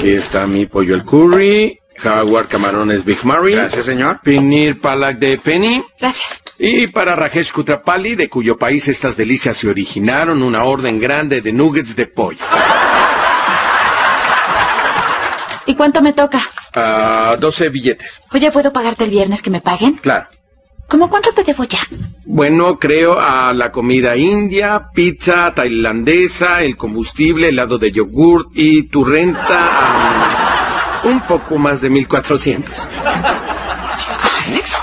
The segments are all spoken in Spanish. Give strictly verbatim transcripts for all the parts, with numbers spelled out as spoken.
Aquí está mi pollo al curry. Jaguar camarones Big Mary. Gracias, señor. Pinir palak de Penny. Gracias. Y para Rajesh Kutrapali, de cuyo país estas delicias se originaron, una orden grande de nuggets de pollo. ¿Y cuánto me toca? Ah, doce billetes. Oye, ¿puedo pagarte el viernes que me paguen? Claro. ¿Cómo cuánto te debo ya? Bueno, creo a la comida india, pizza tailandesa, el combustible, helado de yogur y tu renta... Um, un poco más de mil cuatrocientos. Sexo.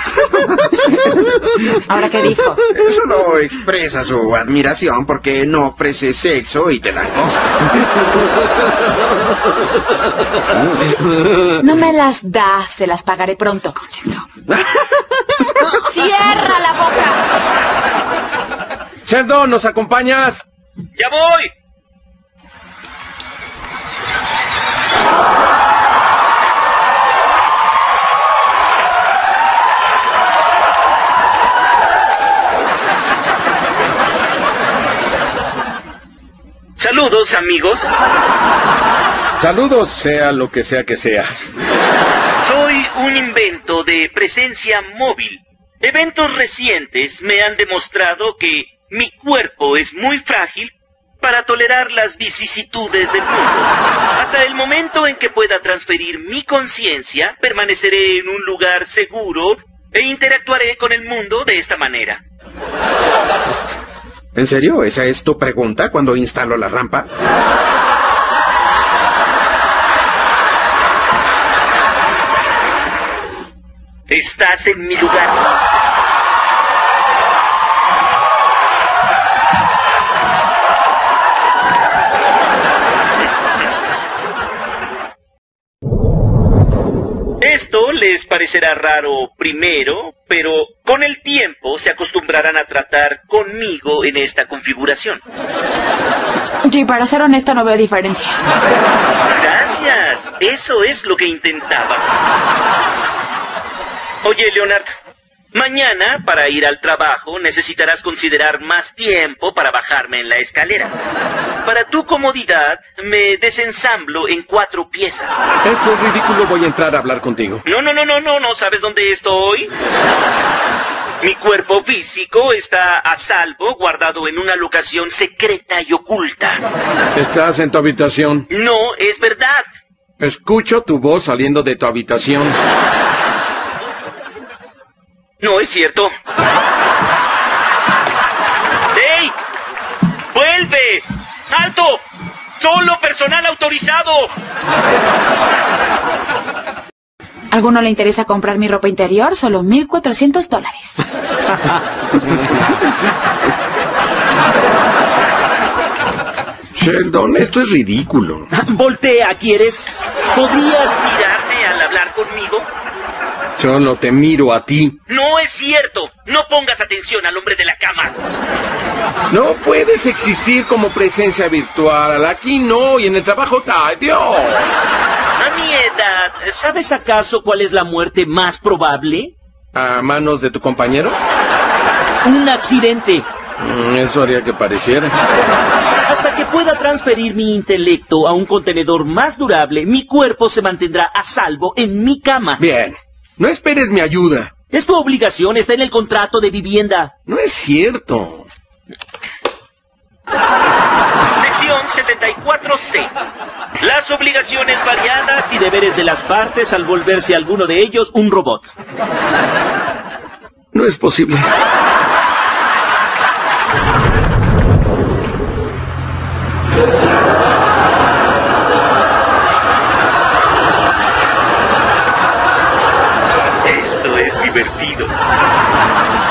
¿Ahora qué dijo? Solo expresa su admiración porque no ofrece sexo y te dan cosas. No me las da, se las pagaré pronto. ¡Cierra la boca! Sheldon, ¿nos acompañas? ¡Ya voy! Saludos, amigos. Saludos, sea lo que sea que seas. Soy un invento de presencia móvil. Eventos recientes me han demostrado que mi cuerpo es muy frágil para tolerar las vicisitudes del mundo. Hasta el momento en que pueda transferir mi conciencia, permaneceré en un lugar seguro e interactuaré con el mundo de esta manera. ¿En serio? ¿Esa es tu pregunta cuando instalo la rampa? Estás en mi lugar. Esto les parecerá raro primero, pero con el tiempo se acostumbrarán a tratar conmigo en esta configuración. Sí, para ser honesta no veo diferencia. Gracias, eso es lo que intentaba. Oye, Leonard, mañana para ir al trabajo necesitarás considerar más tiempo para bajarme en la escalera. Para tu comodidad, me desensamblo en cuatro piezas. Esto es ridículo, voy a entrar a hablar contigo. No, no, no, no, no, ¿no sabes dónde estoy? Mi cuerpo físico está a salvo, guardado en una locación secreta y oculta. ¿Estás en tu habitación? No, es verdad. Escucho tu voz saliendo de tu habitación. No es cierto. ¡Ey! ¡Vuelve! ¡Alto! ¡Solo personal autorizado! ¿Alguno le interesa comprar mi ropa interior? Solo mil cuatrocientos dólares. Sheldon, esto es ridículo. Voltea, ¿quieres? ¿Podrías mirarme al hablar conmigo? Solo te miro a ti. No es cierto. No pongas atención al hombre de la cama. No puedes existir como presencia virtual. Aquí no, y en el trabajo... ¡Ay, Dios! A mi edad, ¿sabes acaso cuál es la muerte más probable? ¿A manos de tu compañero? Un accidente. Mm, eso haría que pareciera. Hasta que pueda transferir mi intelecto a un contenedor más durable, mi cuerpo se mantendrá a salvo en mi cama. Bien. No esperes mi ayuda. Es tu obligación, está en el contrato de vivienda. No es cierto. Sección setenta y cuatro C. Las obligaciones variadas y deberes de las partes al volverse alguno de ellos un robot. No es posible. Esto es divertido.